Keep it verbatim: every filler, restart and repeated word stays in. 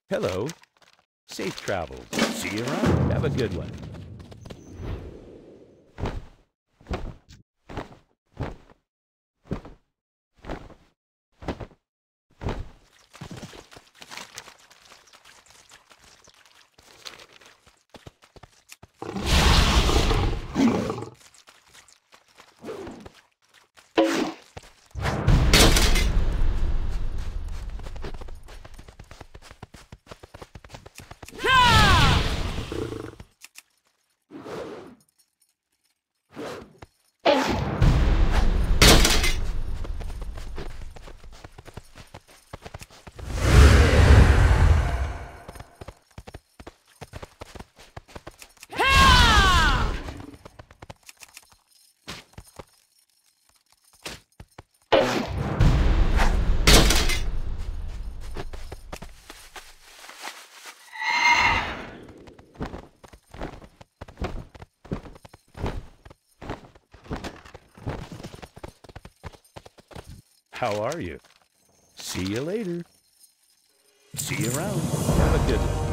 Hello. Safe travels. See you around. Have a good one. How are you? See you later. See you around. Have a good one.